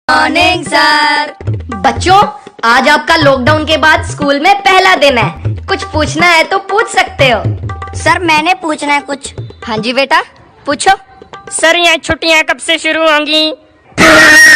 Morning sir. बच्चों, आज आपका लॉकडाउन के बाद स्कूल में पहला दिन है। कुछ पूछना है तो पूछ सकते हो। सर मैंने पूछना है कुछ। हाँ जी बेटा, पूछो। सर ये छुट्टियां कब से शुरू होंगी?